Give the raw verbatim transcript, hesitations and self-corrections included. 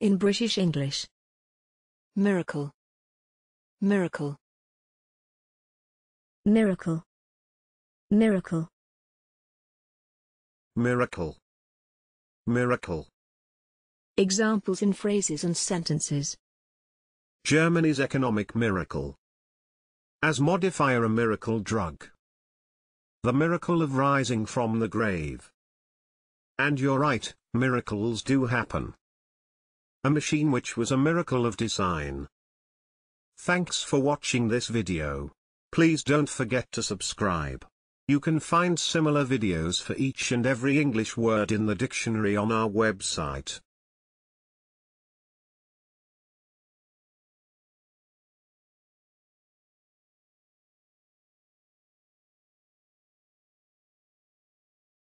In British English. Miracle. Miracle. Miracle. Miracle. Miracle. Miracle. Examples in phrases and sentences. Germany's economic miracle. As modifier, a miracle drug. The miracle of rising from the grave. And you're right, miracles do happen. A machine which was a miracle of design. Thanks for watching this video. Please don't forget to subscribe. You can find similar videos for each and every English word in the dictionary on our website.